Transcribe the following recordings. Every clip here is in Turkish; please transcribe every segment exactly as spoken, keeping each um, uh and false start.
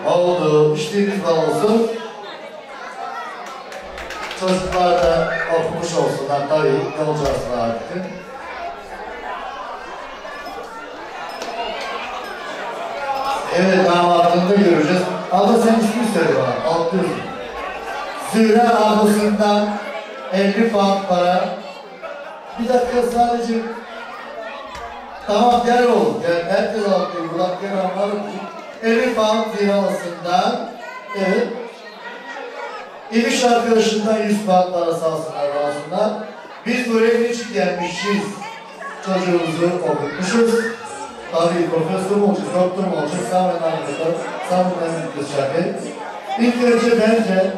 oldu. İşleriniz bal olsun. Çocuklar da okumuş olsunlar. Tabii ne olacağız artık. Evet, damadını da göreceğiz. Abla sen ismini söyle bana. Altlıyorsun. Zühre ablasından elli pound para. Bir dakika sadece. Tamam gel oğlum. Gel. Herkes altlıyor. Kulak gel anlarım. elli pound Zühre ablasından. Evet. İmiş arkadaşından yüz pound para sağ olsunlar, olsunlar. Biz buraya için gelmişiz. Çocuğumuzu okutmuşuz. Tabii profesör mü olacak, doktor mu olacak, sağ ve arkadaşlar, sağ ve arkadaşlar. İlk önce bence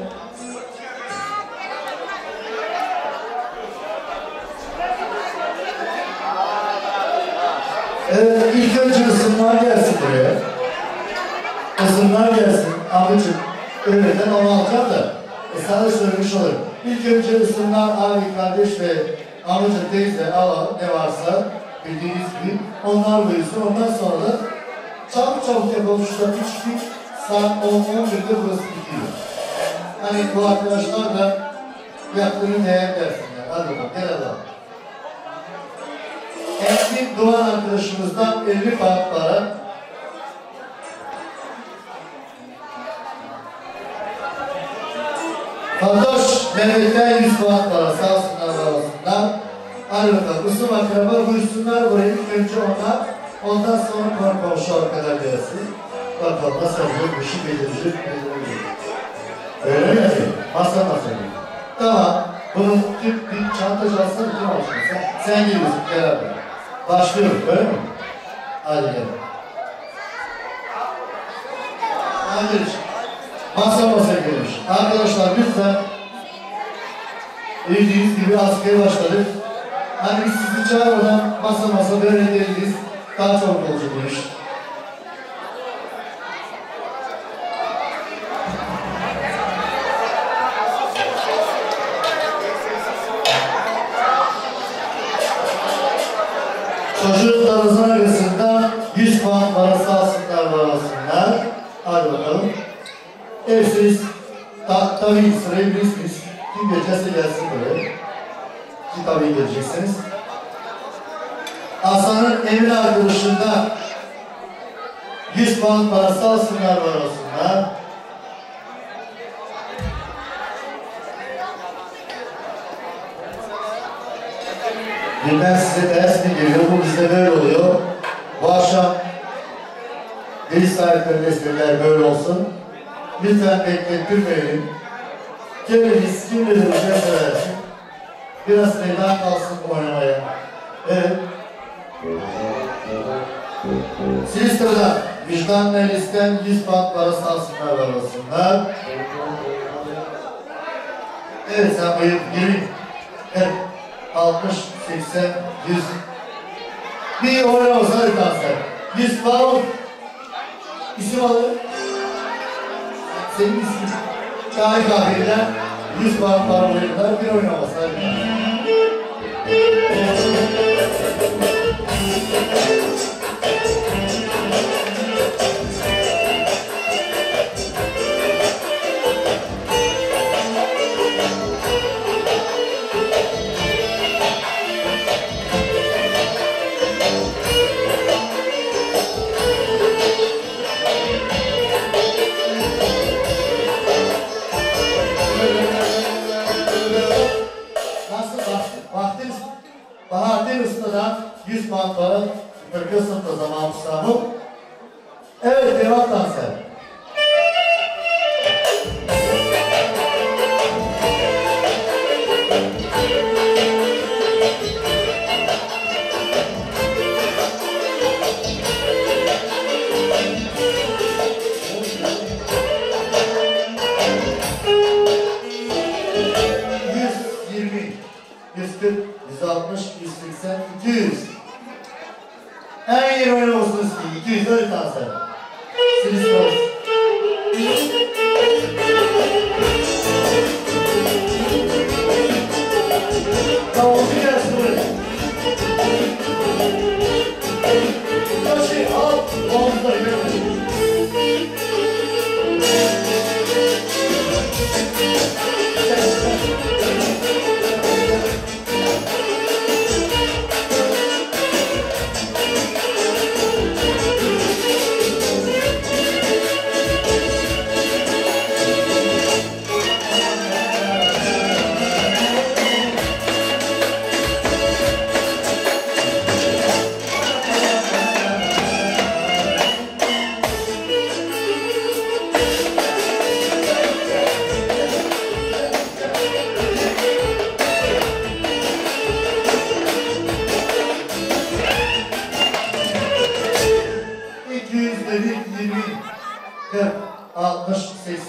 Evet, ilk önce ısınlar gelsin buraya. Isınlar gelsin, abicim. Öğreten onu alacağım da, e, sana söylemiş olurum. İlk önce ısınlar, abi, kardeş ve amca, teyze, ala, ne varsa, bildiğiniz gibi onlar buyursun. Ondan sonra da çabuk çabuk yapalım şurada içtik. Saat on on birde burası bitiyor. Hani bu arkadaşlar da yaptığını değer dersinler. Hadi bakalım gel adam. Eski Doğan arkadaşımızdan elli pound para. Fatoş Mehmet'ten yüz pound para. Sağ olsunlar, var olsunlar. Hadi bakalım, Usum akraba buyursunlar buraya. İlk önce onlar, ondan sonra komşu kadar gelsin. Bakalım nasıl olacak, bir şey belirecek, belirecek. Öyle mi? Masa masa gibi. Tamam, bunun tüp bir çantacı alsana, kim alsın? Sen, sen geliyorsun, gel abi. Başlıyoruz, öyle mi? Hadi gel. Hadi masa masa gelmiş. Arkadaşlar lütfen, bildiğiniz gibi askıya başladık. Hani biz sizi çağırmadan masa masa böyle geliriz, daha çok olacak bu iş. Çocuklarınızın arasında yüz pound parası alsınlar, var alsınlar. Hadi bakalım. Hepsiniz ta tabii sırayı bilirsiniz. Kim geçerse gelsin buraya. Ki tabii geleceksiniz. Hasan'ın evin arkadaşında yüz pound parası alsınlar, var olsunlar. Bilmem size ders mi geliyor, bu bizde böyle oluyor. Bu akşam dil sahipleri espriler böyle olsun. Lütfen beklettirmeyelim. Kendiniz kim bilir bir şey söylersin. Biraz meydan kalsın oynamaya. Evet. Silista'da vicdan meclisten yüz pound parası alsınlar, var olsunlar. Evet, sen buyur, girin. Evet. altmış, seksen, yüz. Bir oyun olsa hadi kanser. yüz pound. İsim alır. Senin ismin. Şahin kahveden yüz pound para oyunlar bir oyun olsa hadi. yüz pound para kırkı sınıfta zaman Mustafa. Evet, devam danser. yüz yirmi, yüz kırk, yüz altmış, yüz seksen, iki yüz. En iyi oyun olsun istedim. iki yüz öyle danser. Silis olsun. Tamam, bir gelsin buraya. Taşı al, omuzları görmedim.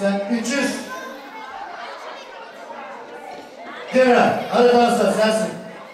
seksen, üç yüz. Devran, hadi dansa sensin.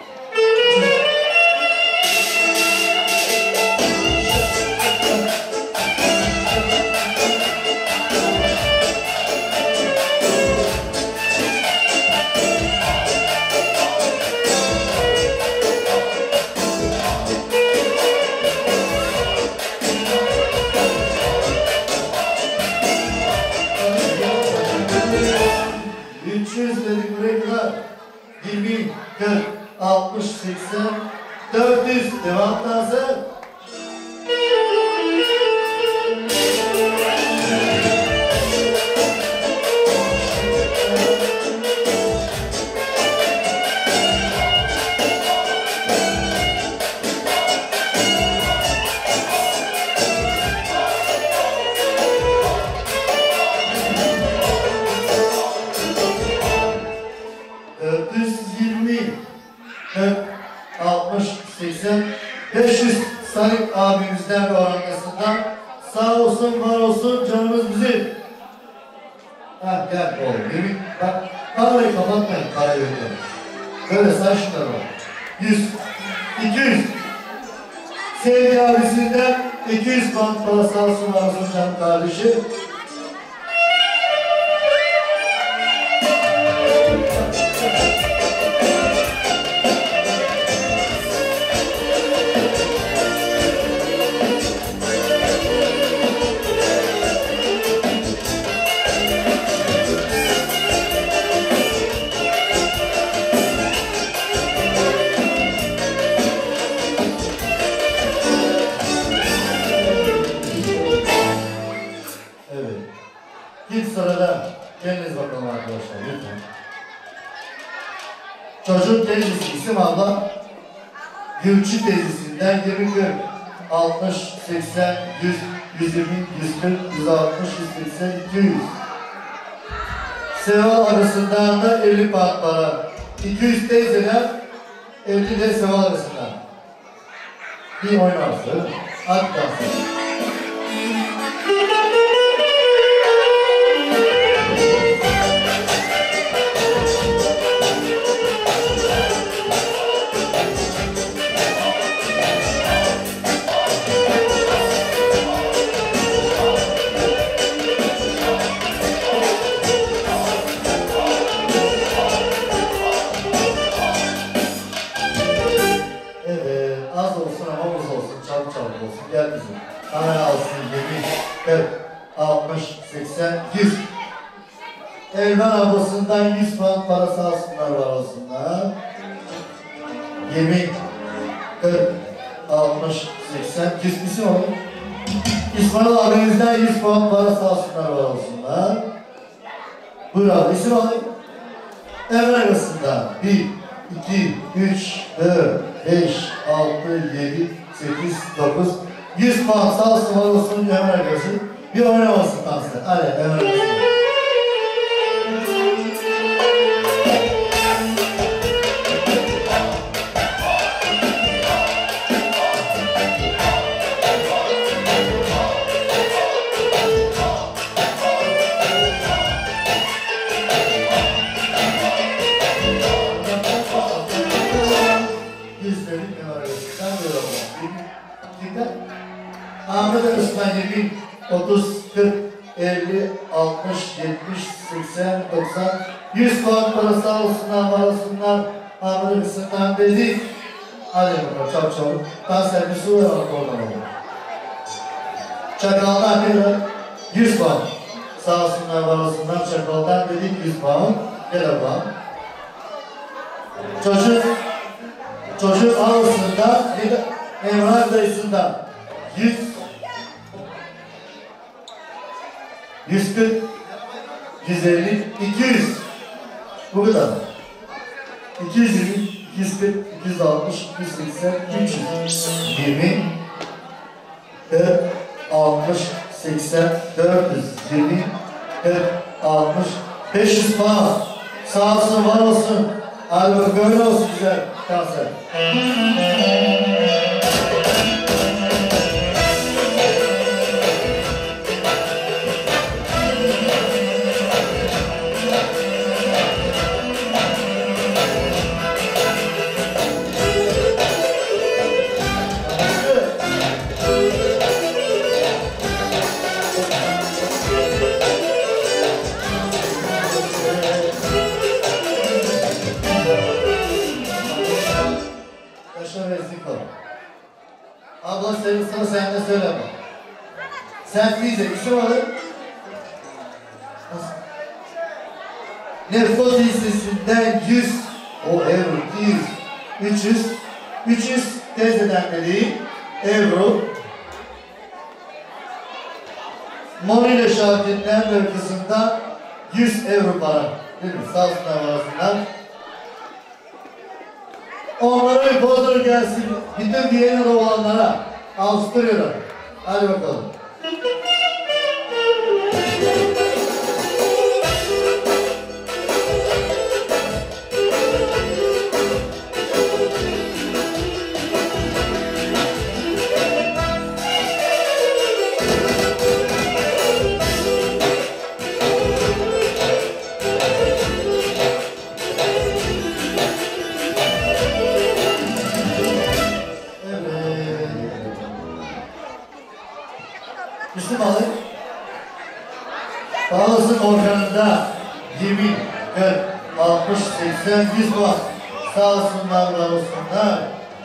üç yüz dedik buraya kadar. yirmi, kırk, altmış, seksen, dört yüz. Devam dansı. dört yüz yirmi, kırk, altmış, seksen, beş yüz Sarık abimizden ve arkasından sağ olsun, var olsun, canımız bizim. Ha gel oğlum, yemin, bak, kamerayı kapatmayın, parayı ödeyin. Böyle say şunları var. yüz, iki yüz. Sevgi abisinden iki yüz bant para sağ olsun, var olsun canım kardeşim. İlk sırada kendiniz bakalım arkadaşlar lütfen. Çocuk teyzesi isim abla Gülçü teyzesinden yirmi, kırk, altmış, seksen, yüz, yüz yirmi, yüz kırk, yüz altmış, yüz seksen, iki yüz. Seva arasından da elli pound para. iki yüz teyzeden elli de seva arasından. Bir oynarsın. Hadi dansı. Gel bizim. Kamera alsın, yirmi, kırk, altmış, seksen, yüz. Elvan ablasından yüz pound parası alsınlar, var olsunlar. yirmi, kırk, altmış, seksen, yüz misin oğlum? İsmail abimizden yüz pound parası alsınlar, var olsunlar. Buyur abi, isim alayım. Evren arasından bir, iki, üç, dört, beş, altı, yedi, sekiz, dokuz, yüz pound sağ olsun, var olsun, Ömer arkadaşım. Bir oynamasın dansı. Hadi Ömer arkadaşım. Ahmet Özkan yirmi, otuz, kırk, elli, altmış, yetmiş, seksen, doksan, yüz pound para sağ olsunlar, var olsunlar. Ahmet Özkan dedik. Hadi bakalım çabuk çabuk. Dans servisi uğramak oradan olur. Çakaldan bir yüz pound. Sağ olsunlar, var olsunlar. Çakaldan dedik yüz pound. Gel ablam. Çocuk, çocuk ağzından bir de Emrah dayısından yüz, yüz kırk, yüz elli, iki yüz. Bu kadar. iki yüz yirmi, iki yüz kırk, iki yüz altmış, iki yüz seksen, üç yüz. yirmi, kırk, altmış, seksen, dört yüz, yirmi, kırk, altmış, beş yüz pound. Sağ olsun, var olsun. Hadi bakalım, böyle olsun güzel kanser. Abla senin sıra sende söyleme. Sen iyice isim alın. Nefkot hissesinden yüz, o euro, iki yüz, üç yüz, üç yüz teyzeden dediği euro. Morile Şafi'nden bir kısımda yüz euro para. Değil mi? Sağ olsunlar arasından. Onlara bir pozdur gelsin. Bütün Viyana'da olanlara Avusturya'da. Hadi bakalım. Müslümanlık Bağlasın organında yirmi, kırk, altmış, seksen, yüz var. Sağ olsunlar, var olsunlar.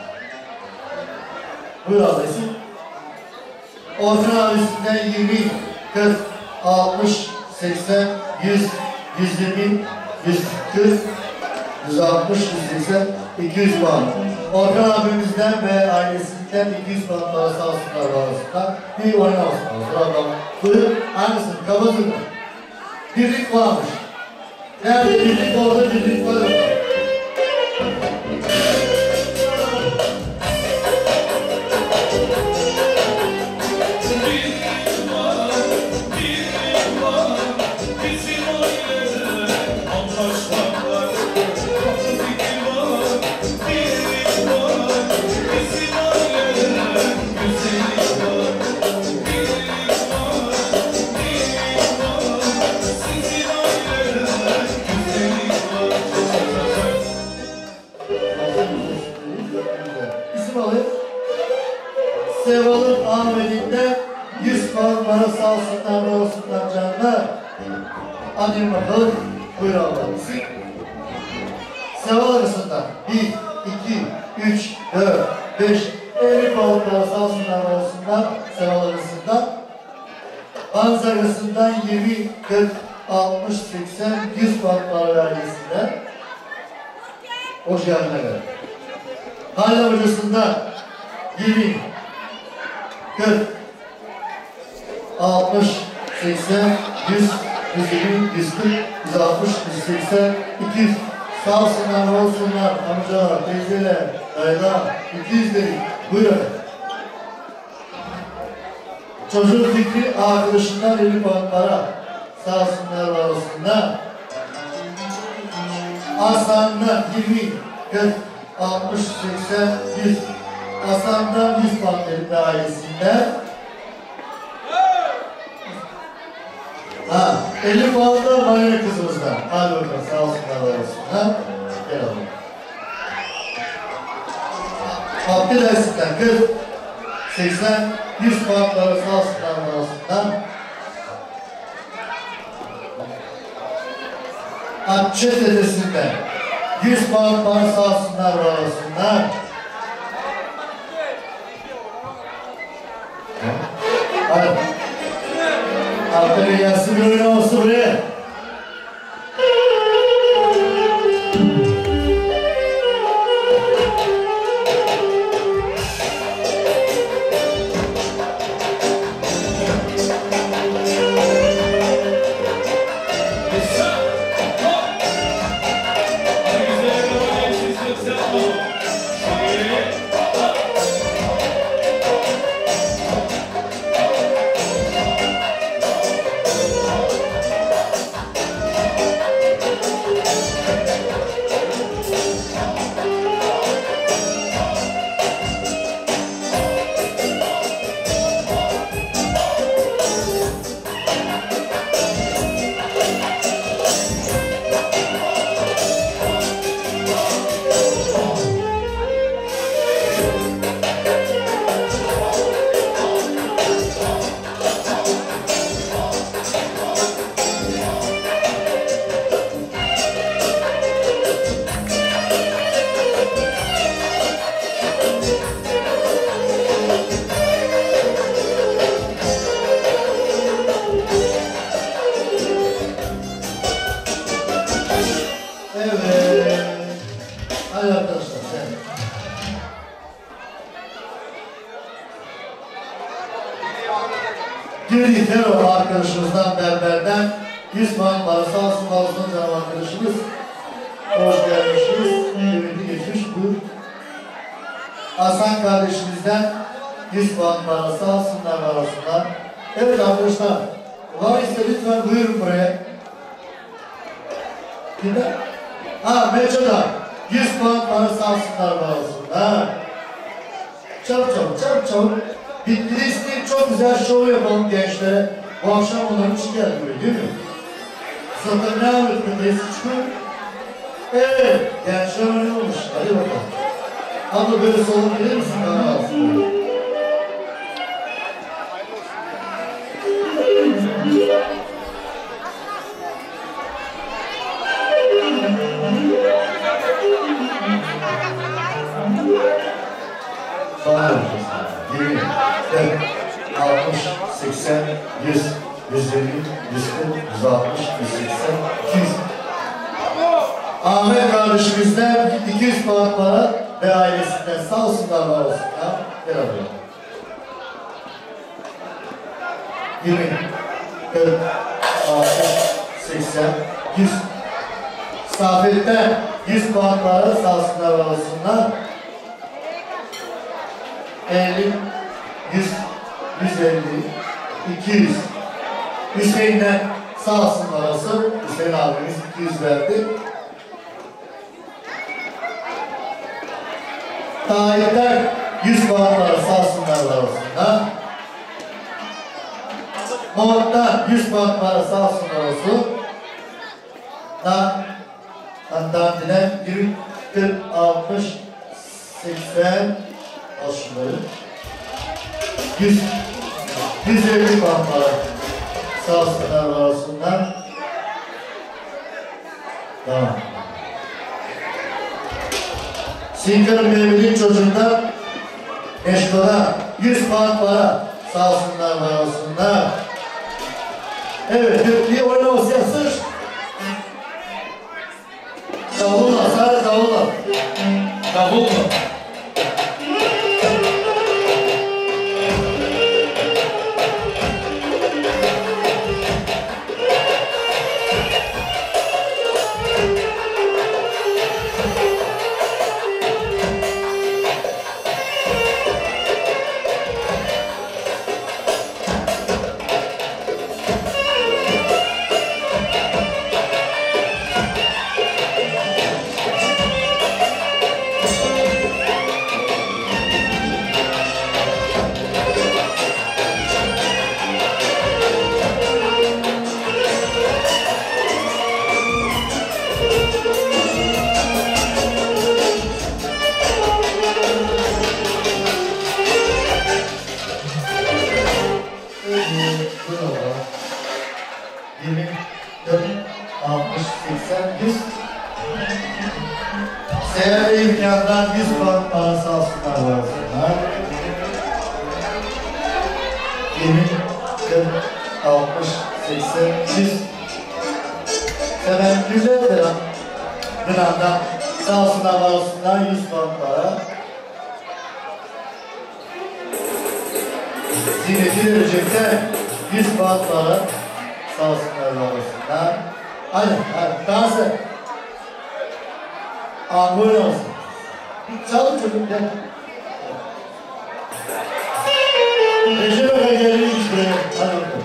Buyur ablacığım. Organ abisinden yirmi, kırk, altmış, seksen, yüz, yüz yirmi, yüz kırk, yüz altmış, yüz seksen, iki yüz puan. Orhan abimizden ve ailesinden iki yüz puan para sağ olsunlar, var olsunlar. Bir oyun olsunlar. Sıradan. Buyur, hangisini? Kabazın mı? Birlik varmış. Nerede birlik, orada birlik var. Seval'ın Ahmet'inden yüz puan para sağ olsunlar, var olsunlar canlar. Hadi bakalım, buyur ablam. Seval arasında bir, iki, üç, dört, beş, elli puan para sağ olsunlar, var olsunlar. Seval arasında. Banz arasından yirmi, kırk, altmış, seksen, yüz puan para vergisinden. Hoş geldin efendim. Hala hocasından yirmi, kırk, altmış, seksen, yüz, yüz yirmi, yüz kırk, yüz altmış, yüz seksen, iki yüz. Sağ olsunlar, var olsunlar, amcalar, teyzeler, dayılar, iki yüz dedik. Buyurun. Çocuğun fikri arkadaşından elli puan para. Sağ olsunlar, var olsunlar. Aslan'dan yirmi, kırk, altmış, seksen, yüz. Aslan'dan yüz puan verildi ailesinden. Ha, elli puan da Marina kızımızdan. Hadi bakalım, sağ olsunlar, var olsunlar. Gel alalım. Abdi dersinden kırk, seksen, yüz puan para sağ olsunlar, var olsunlar. Akçe dedesinden yüz puan para sağ olsunlar, var olsunlar. Hadi. Aferin gelsin, bir oyun olsun buraya. Geri Tero arkadaşımızdan berberden yüz puan parası alsın olsun canım arkadaşımız. Hoş gelmişsiniz. Ümidi geçmiş. Buyur. Hasan kardeşimizden yüz puan parası alsınlar var olsunlar. Evet arkadaşlar. Var ise lütfen buyurun buraya. Kimler? Ha Meço'da yüz puan parası alsınlar var olsunlar. Çabuk çabuk çabuk çabuk. Bitlis'te çok güzel şov yapalım gençlere. Bu akşam onların için geldi buraya değil mi? Zaten ne yapıyorsun? Neyse çıkıyor. Evet. Gençler öyle olmuş. Hadi bakalım. Abla böyle solun bilir misin? Bana alsın. Bana alacağız. yirmi, kırk, altmış, seksen, yüz, yüz elli, yüz kırk, yüz altmış, yüz seksen, iki yüz. Ahmet kardeşimizden iki yüz puan para ve ailesinden sağ olsunlar var olsunlar. Gel alıyorum. yirmi, kırk, altmış, seksen, yüz. Safet'ten yüz puan para sağ olsunlar var olsunlar. elli, yüz, yüz elli, iki yüz. Hüseyin'den sağ olsun arası. Hüseyin abimiz iki yüz verdi. Tahir'den yüz puan para sağ olsunlar arasında. Muhat'tan yüz puan para sağ olsunlar olsun. Dandi'den yirmi, kırk, altmış, seksen, al şunları. yüz, yüz elli puan para sağ olsunlar arasında. Tamam. Sinkar'ın Mehmet'in çocuğundan Eşko'da yüz puan para sağ olsunlar var olsunlar. Evet, bir oynaması yapsın. Davulla, sadece davulla. Davulla. yüz puan parası alsınlar var. yirmi, kırk, altmış, seksen, yüz. Hemen güzel bir an. Bir anda sağ olsunlar var olsunlar yüz puan para. Ziyneti verecekler yüz puan para. Sağ olsunlar var olsunlar. Hadi, hadi, dans et. Aa, buyurun olsun. Çalın çocuk gel. Recep Aka gelmiş işte. Hadi bakalım.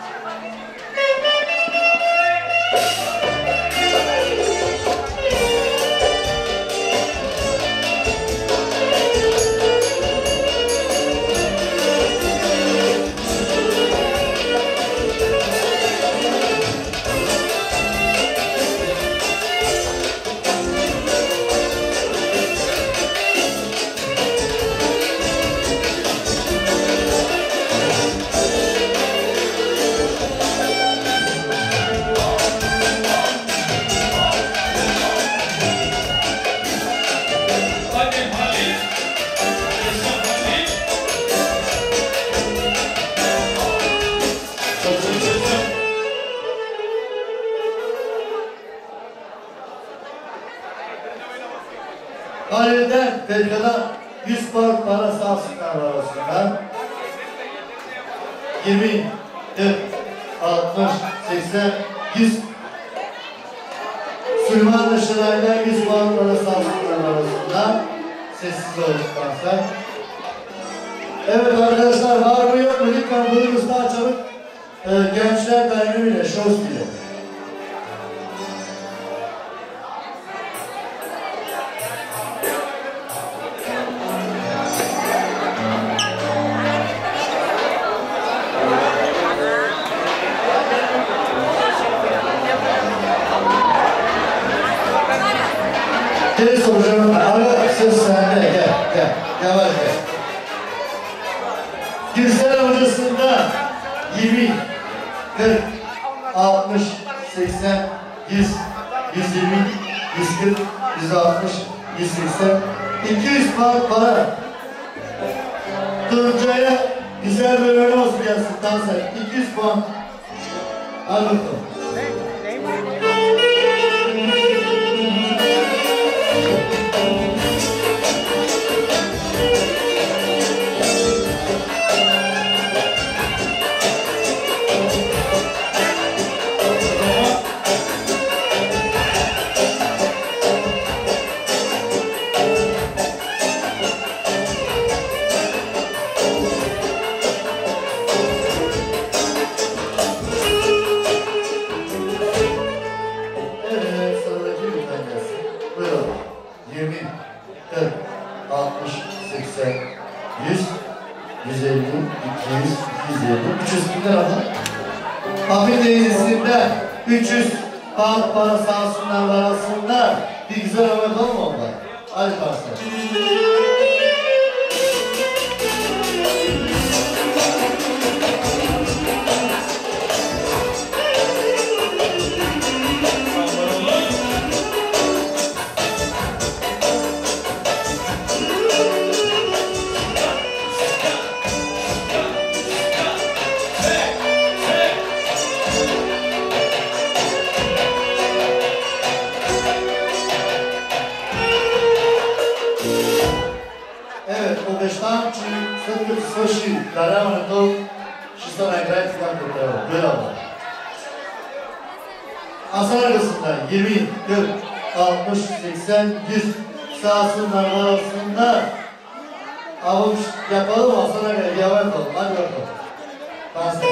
Halil'den Belga'dan yüz puan para sağ olsunlar var olsunlar. yirmi, kırk, altmış, seksen, yüz. Süleyman Işıray'la yüz puan para sağlıklar arasında. Sessiz oluşturursa. Evet arkadaşlar, var mı yok mu? Lütfen buyurunuz daha çabuk. Ee, gençler dayanımıyla, şov stili. Gel soracağım, ara söz sende, gel, gel, yavaş gel. Gürsel hocasında yirmi, kırk, altmış, seksen, yüz, yüz yirmi, yüz kırk, yüz altmış, yüz seksen, iki yüz puan para. Tuncay'a güzel bir öğren olsun gelsin dansa, iki yüz puan. Hadi bakalım. Hafif teyzesinden üç yüz pound para sağsınlar varasınlar. Bir güzel hava yapalım mı onlar? Hadi parça. Слушай, дараваме то, ще се награди така като трябва. Гледам. Asar arasında yirmi, kırk, altmış, seksen, yüz sağsınlar arasında avuç yapalım, Asar'a göre yavaş yapalım. Hadi bakalım. Dans.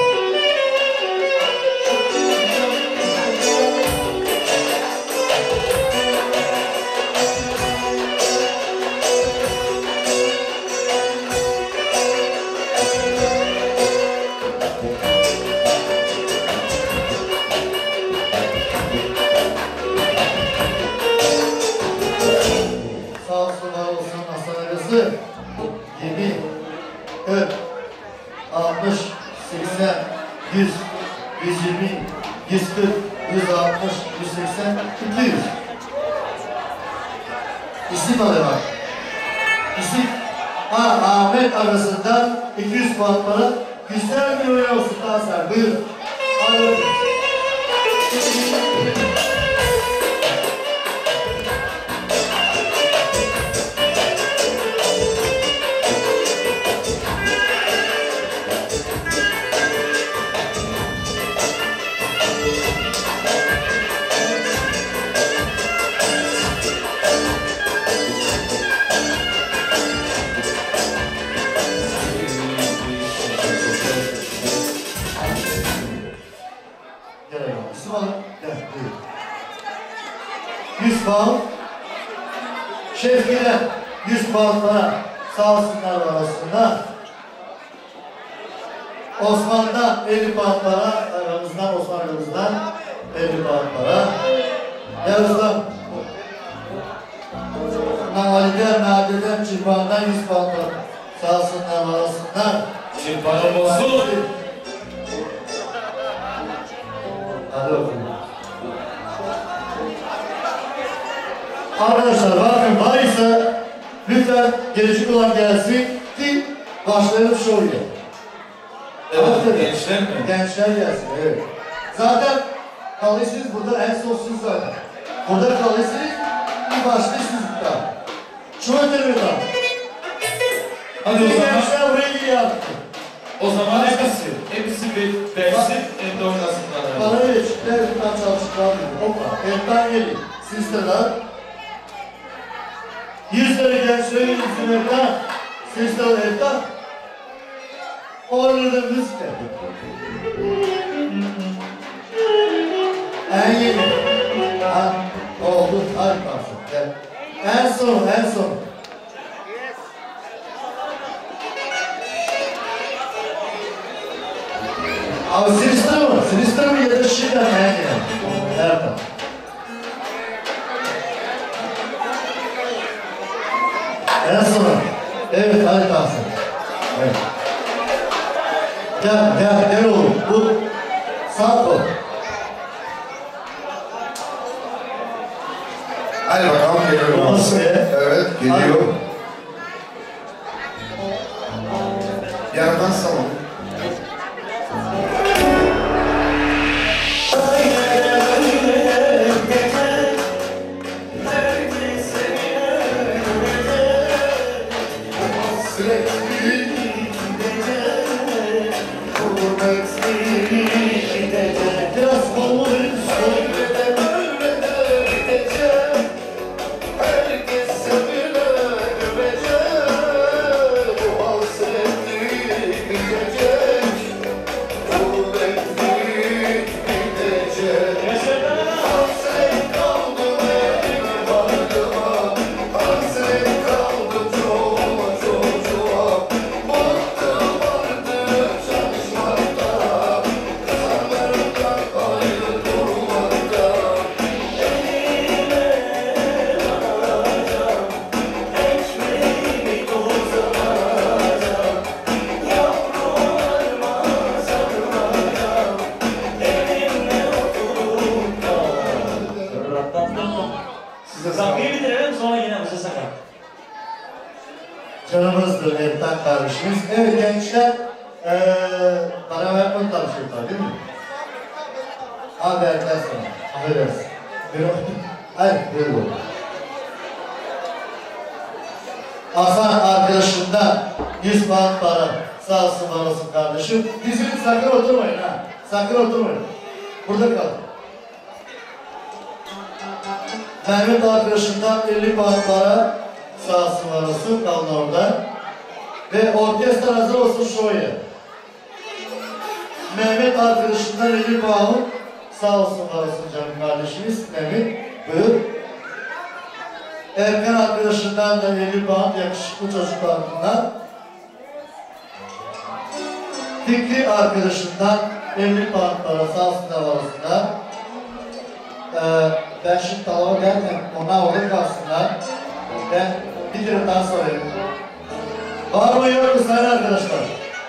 yirmi, kırk, altmış, seksen, yüz, yüz yirmi, yüz kırk, yüz altmış, yüz seksen, iki yüz. İsim adı var. İsim A. Ahmet arasından iki yüz puan para. Güzel bir oyun olsun Tansar. Buyurun. Hadi. yüz pound Şevki'den yüz pound para sağ olsunlar arasında. Osman'dan elli pound para aramızdan, Osman aramızdan elli pound para. Yavuz'dan Ali'den, Nadir'den, Çırpan'dan yüz pound para sağ olsunlar arasında. Çırpan'ım olsun. Hadi bakalım. Arkadaşlar bakın var ise lütfen gelecek olan gelsin ki başlayalım şovya. Evet, gençler mi? Gençler gelsin, evet. Zaten kalıyorsunuz burada, en son siz zaten. Burada kalıyorsunuz, bir başlıyorsunuz burada. Şu ötürü daha. Hadi o zaman. Gençler buraya geliyor. O zaman hepsi, hepsi bir beş. çalışkan gibi. Hoppa. Ertan geliyor. Sister'lar. Yüzleri gençleri yüzün Ertan. Sister Ertan. Orada müzik yapıyor. En yeni. Ha, oldu. Hadi kalsın. Gel. En son, en son. Abi Sinister mı? Sinister mı ya da Şirin en yeni? Ertan. En son. Evet, hadi kalsın. Evet. Gel, gel, gel oğlum. Bu sağ kol. Hadi bakalım geliyorum. Nasıl ya? Evet geliyor. Yerden salon. Biraz kolunu verir misin? Şarkıyı bitirelim sonra yine bize sakar. Canımızdır Ertan kardeşimiz. Evet gençler, ee, para vermek tanışıyorlar değil mi? Abi Ertan sana, affedersin. Hayır, buyur oğlum. Hasan arkadaşından yüz puan para. Sağ olsun var olsun kardeşim. Dizinin sakın oturmayın ha. Sakın oturmayın. Burada kalın. Mehmet arkadaşından elli puan para. Sağ olsun var olsun. Kalın orada. Ve orkestra hazır olsun şuraya. Mehmet arkadaşından elli puan. Sağ olsun var olsun canım kardeşimiz. Mehmet buyur. Erkan arkadaşından da elli puan yakışıklı çocuklarından. Fikri arkadaşından elli puan para sağ olsun var olsunlar. Ee, ben şimdi talaba derken ona orada kalsınlar. Ben bir kere daha sorayım. Var mı yok mu sayın arkadaşlar?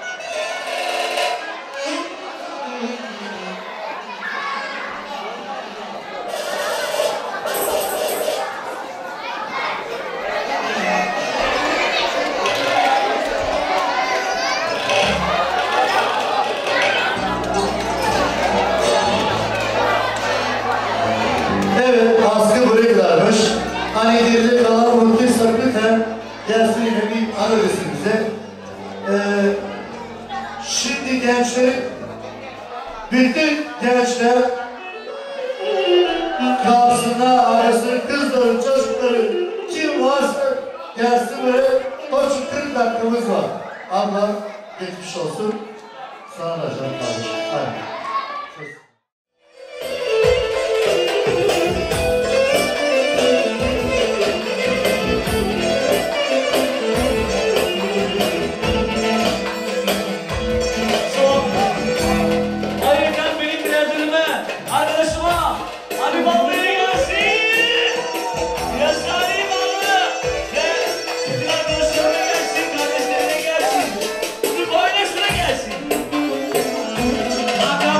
Evet, askı buraya kadarmış. Hani geride kalan mutluysa lütfen gelsin yine bir ara versin bize. Ee, şimdi gençler, bütün gençler kalsınlar, arasında kızları, çocukları kim varsa gelsin buraya. Koçum kırk dakikamız var. Abla geçmiş olsun. Sana da canım kardeşim. Hadi. Hakan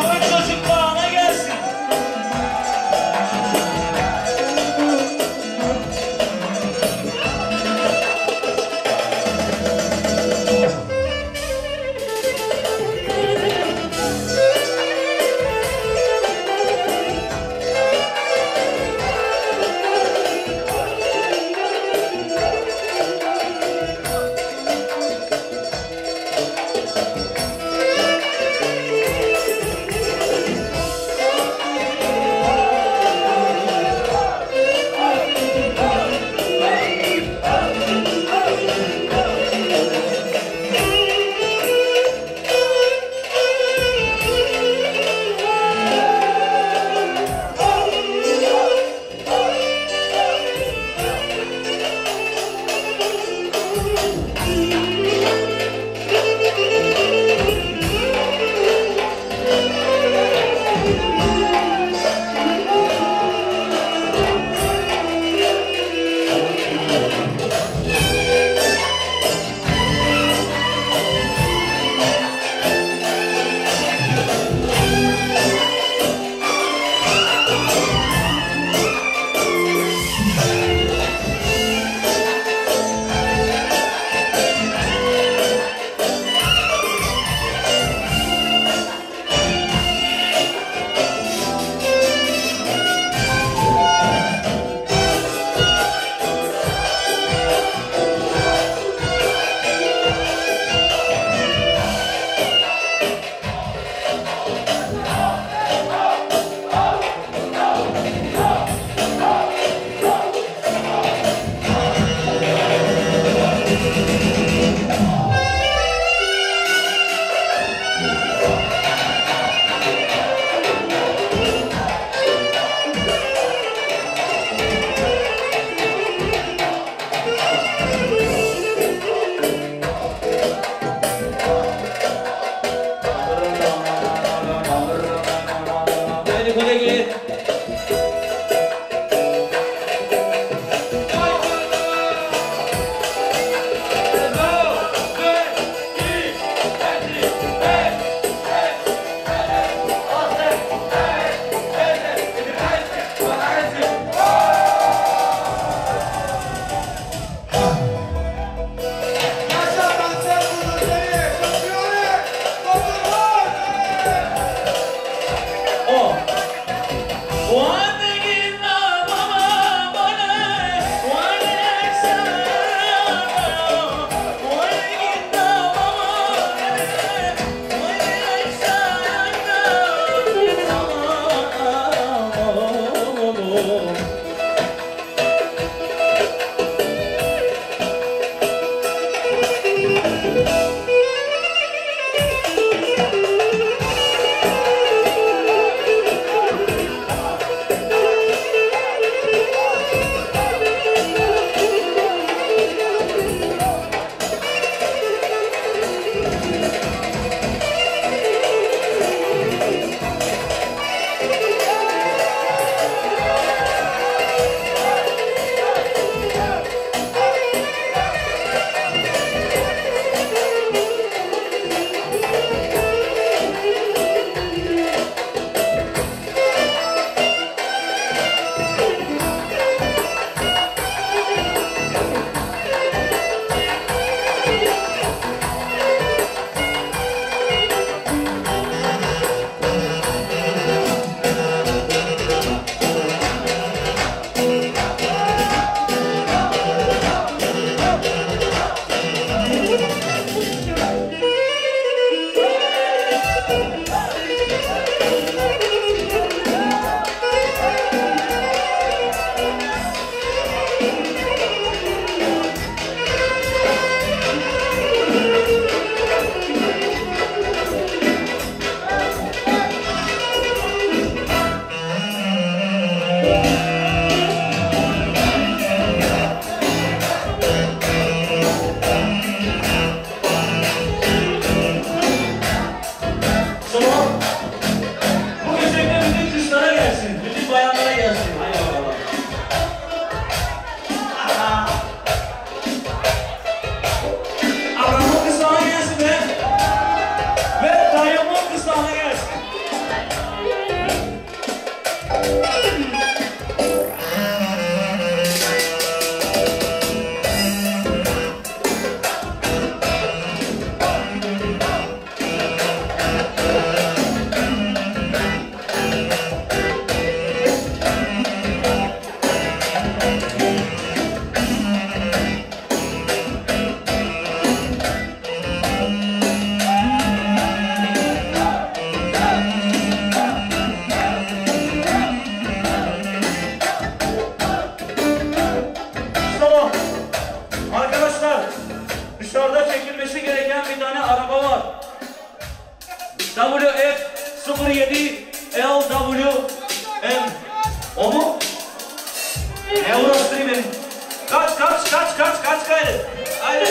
W F sıfır yedi L W M. O mu? Eurostreaming. Kaç kaç kaç kaç kaç gayrı. Haydi.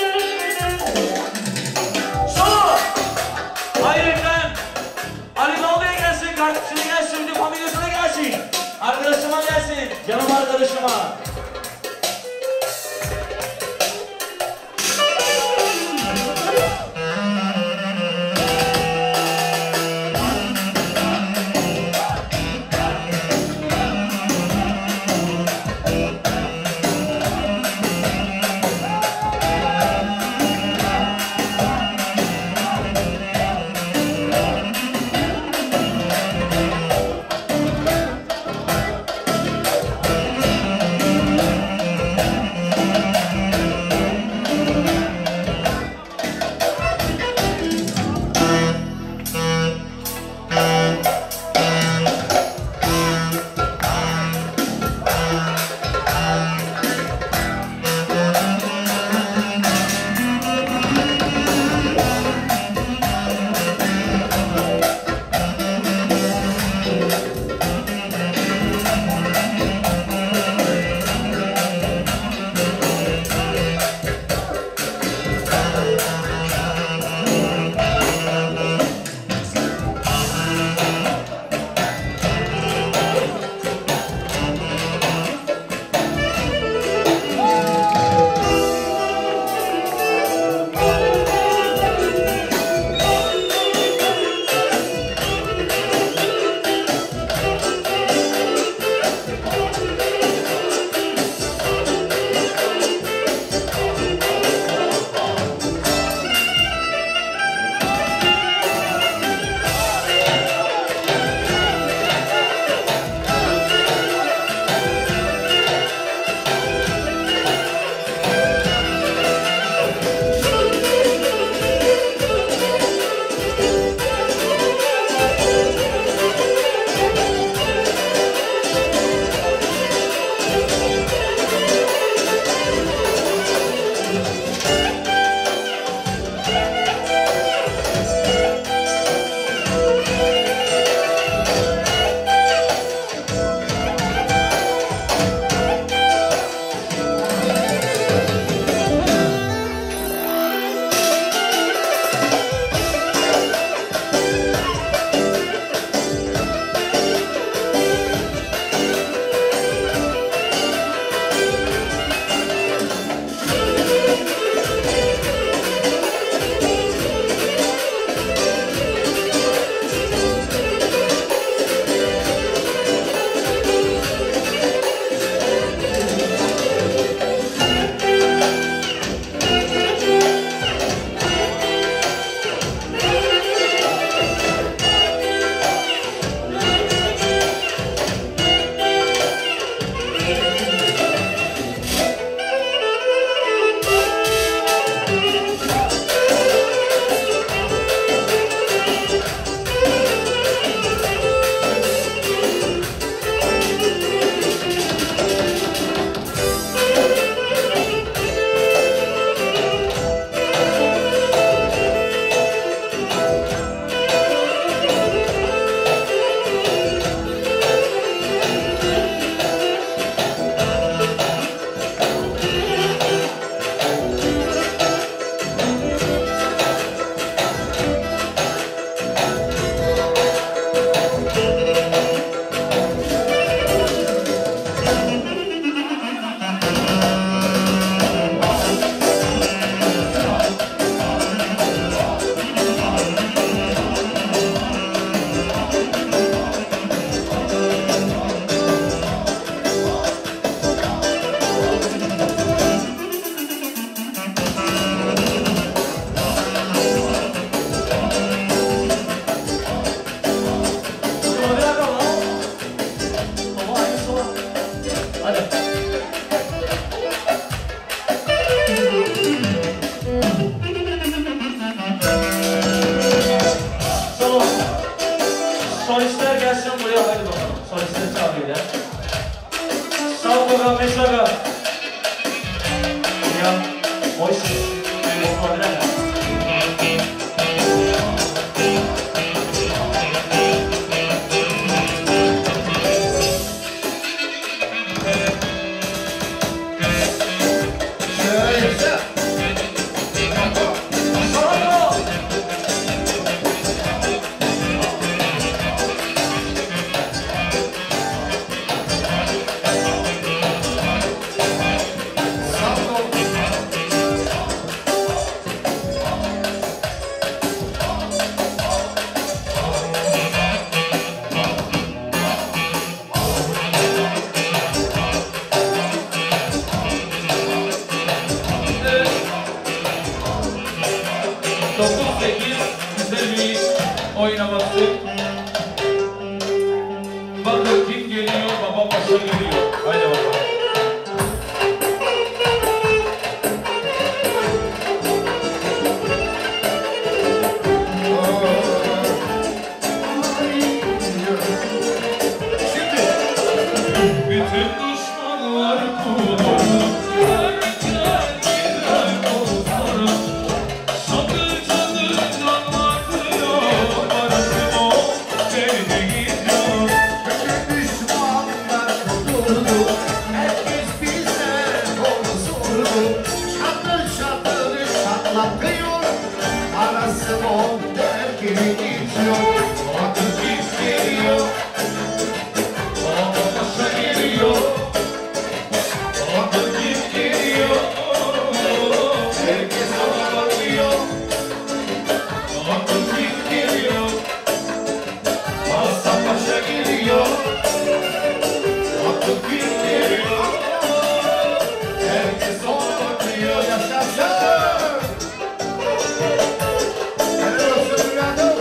Solo. Haydi efendim. Ali Balbey'e gelsin, kardeşine gelsin, bir familyasına gelsin. Arkadaşıma gelsin, canım arkadaşıma. güzel bir oyuna bastık. Bakın kim geliyor, baba paşa geliyor. Haydi bakalım. Bütün düşmanlar kurulur, herkes gider olsun. Çadır çadır canlar kırıyor, parası o beni gidiyor. Bütün düşmanlar kuruldu, herkes bize kol sordu. Çatır çatır çatlatıyor, arası bol dergini itiyor. Bakın kim geliyor, baba paşa geliyor. Bakın kim geliyor, herkes ona bakıyor. Bakın kim geliyor, Hasan Paşa geliyor. Bakın kim geliyor, herkes ona bakıyor. Yaşasın! Helal olsun evladım.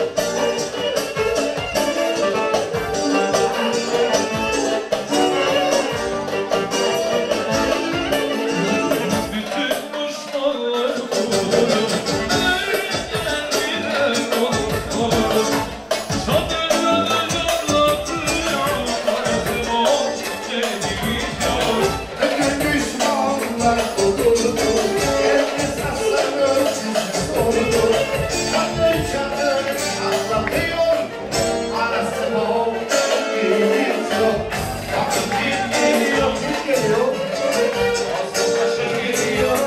Bütün düşmanlar kurulur, nereden gider olur. Çadırları canlatıyor, parası o beni gidiyor. Bütün düşmanlar kuruldu, herkes aslanır sizi sordu. Çatır çatır çatlatıyor, arası bol dergini itiyor. Bakın kim geliyor, Kim geliyor? Hasan Paşa geliyor.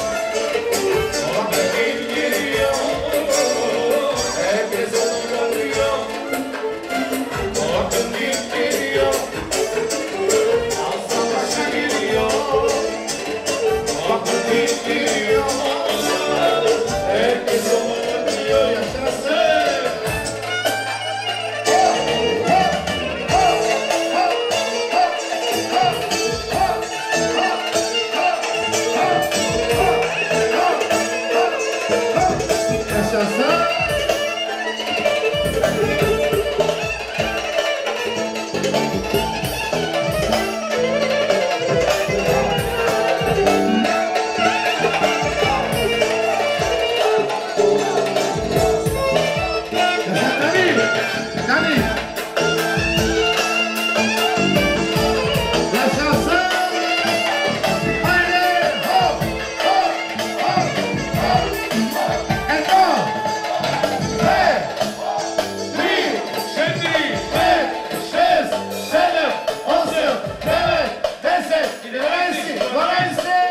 Bakın kim geliyor, herkes ona bakıyor. Bakın kim geliyor, Hasan Paşa geliyor. Bakın kim geliyor, herkes ona bakıyor. Yaşasın! Yaşasın! Nani! Nani! Yaşasın! Haydi! Hop! Hop! Hop! Hop! And go! Hey! Three! Şimdi Hey! Six! Seven! Osiem! Devet! Deset! Dwanaście! Dwanaście!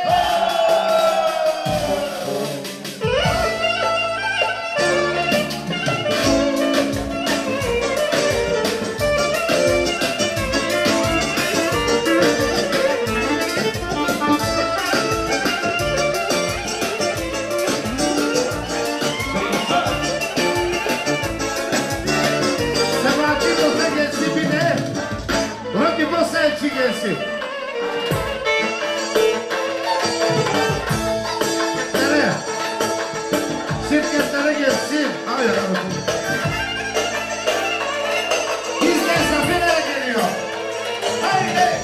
Sebahattin Boza gelsin bir de. Rocky Boza için gelsin. Nereye? Şirketlere gelsin. Hayır. Bizden Zafer'e geliyor. Haydi.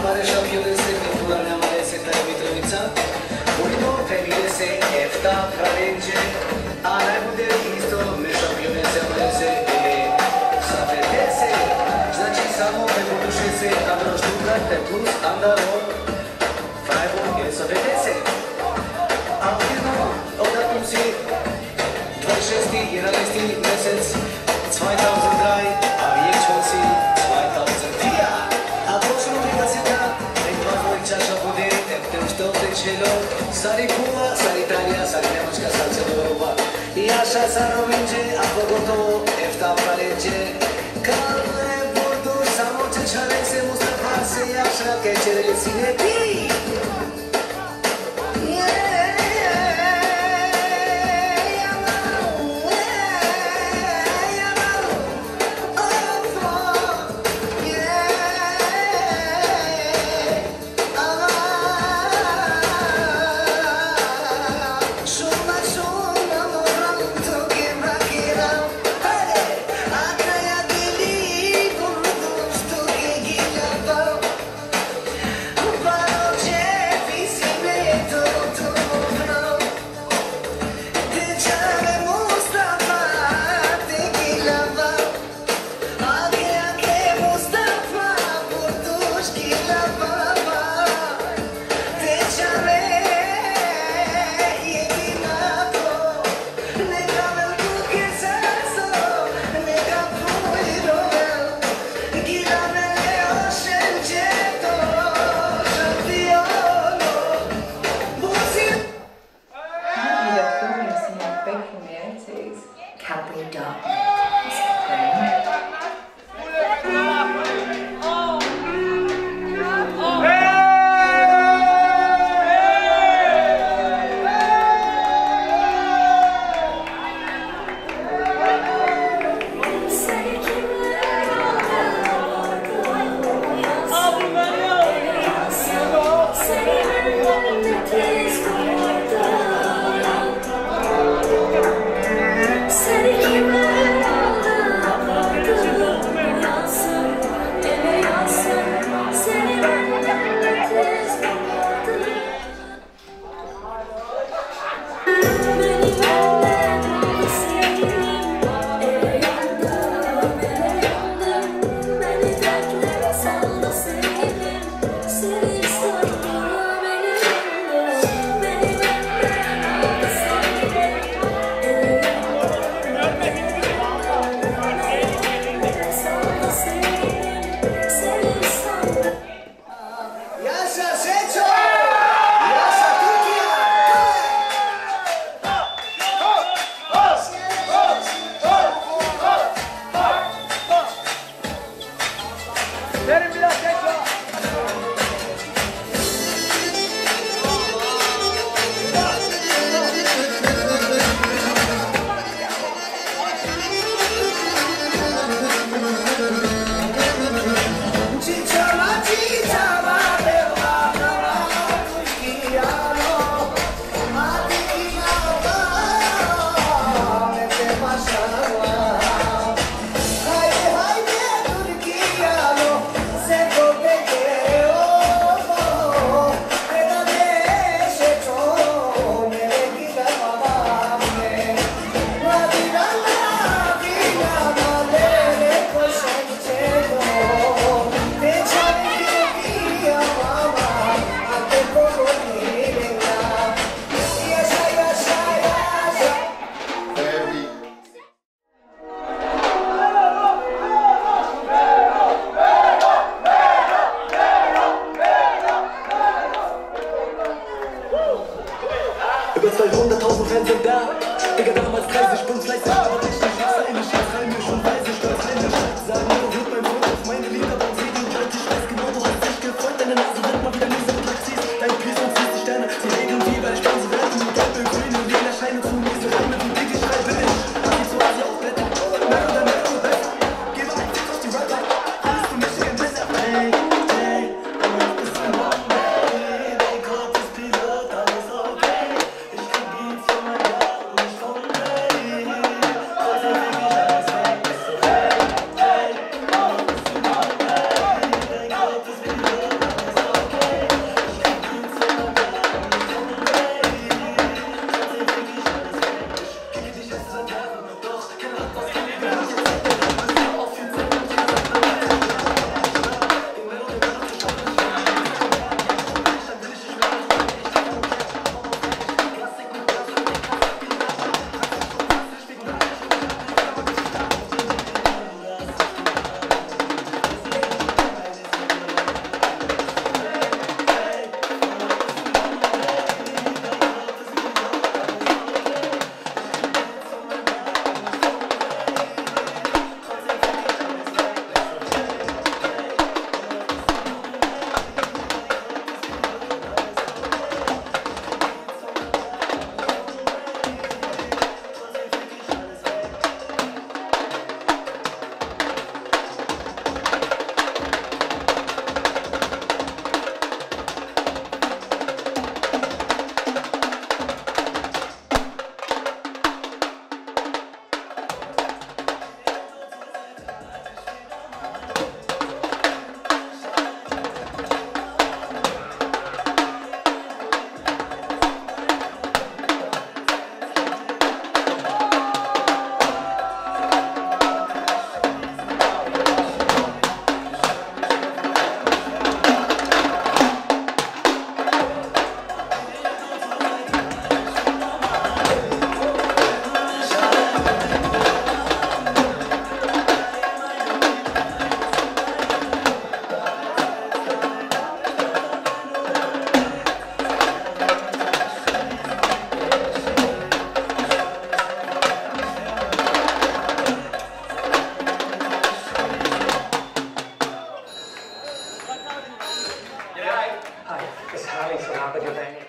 Mare Šampionese, Popularna Maleseta i Mitrovica. Unimo Feminese, Efta, Fralenđe, a najbude isto me Šampionese Malese sa petese. Znači samo me buduše se, a broštuka te plus Andaro, Freiburg je sa petese. A ujedno odatum si dvadeset šesti jedanaesti mesec dve hiljade tri, a vijek čvoci dve hiljade četiri. A prošlo trideset, nek vas čaša bude, eftem što tečelo, stari Kuba, stari Italija, stari Njemačka, stari celo Europa. I așa s-ar rovinge, a pogotovo efta Fralenđe. Kalne bordu, samo ce čare se Mustafa se jaša, ke čere si ne pi. Marta, que eu tenho